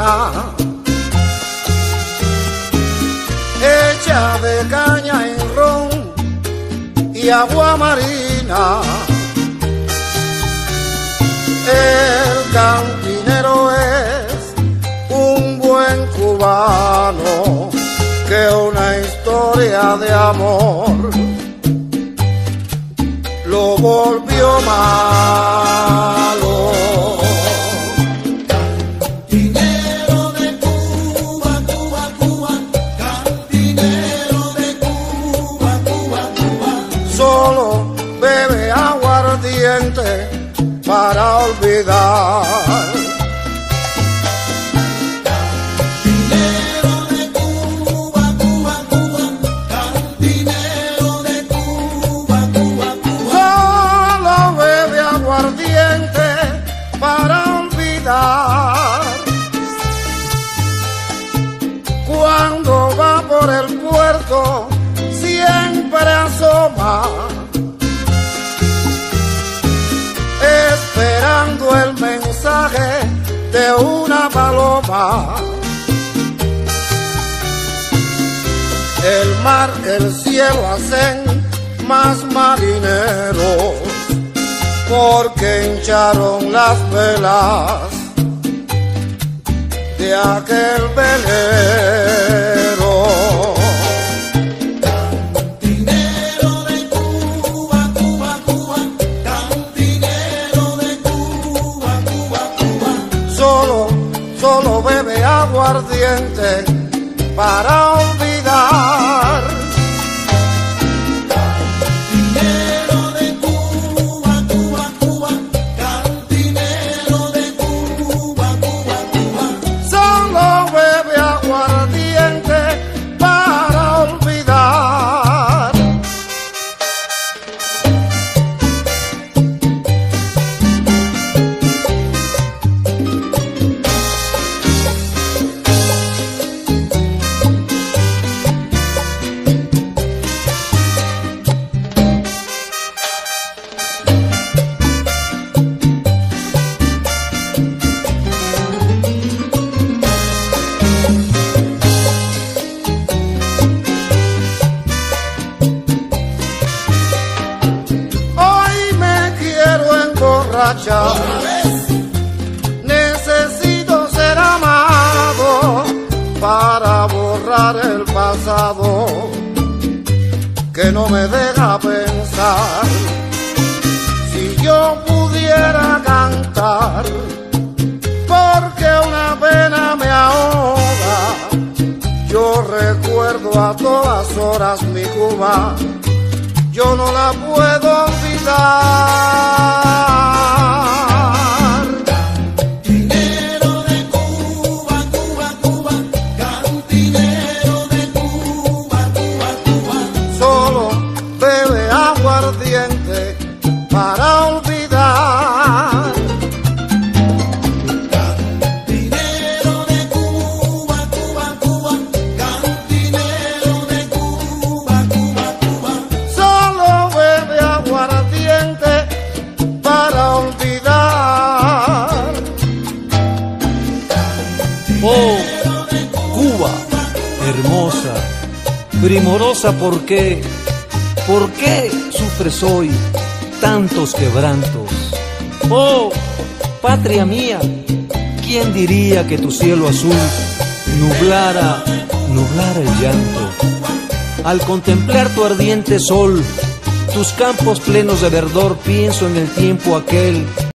cubana, hecha de caña en ron y agua marina. El cantinero es un buen cubano que una historia de amor lo volvió malo. Cantinero de Cuba, Cuba, Cuba, cantinero de Cuba, Cuba, Cuba. Solo bebe aguardiente para olvidar. Cantinero de Cuba, Cuba, Cuba, cantinero de Cuba, Cuba, Cuba. Solo bebe aguardiente para olvidar. Cuando va por el puerto siempre asoma, esperando el mensaje de una paloma. El mar, el cielo hacen más marineros porque hincharon las velas de aquel velero. Cantinero de Cuba, Cuba, Cuba, cantinero de Cuba, Cuba, Cuba. Solo bebe aguardiente para olvidar. Cantinero de Cuba, Cuba, Cuba, cantinero de Cuba, Cuba, Cuba. Solo bebe aguardiente para olvidar. Necesito ser amado para borrar el pasado que no me deja pensar. Si yo pudiera cantar, porque una pena me ahoga, yo recuerdo a todas horas mi Cuba, yo no la puedo olvidar. Cantinero de Cuba, Cuba, Cuba, cantinero de Cuba, Cuba, Cuba. Solo bebe aguardiente para olvidar. Cantinero de Cuba, Cuba, Cuba, cantinero de Cuba, Cuba, Cuba. Solo bebe aguardiente para olvidar. Oh, Cuba, hermosa, primorosa, ¿por qué sufres hoy tantos quebrantos? Oh, patria mía, ¿quién diría que tu cielo azul nublara el llanto? Al contemplar tu ardiente sol, tus campos plenos de verdor, pienso en el tiempo aquel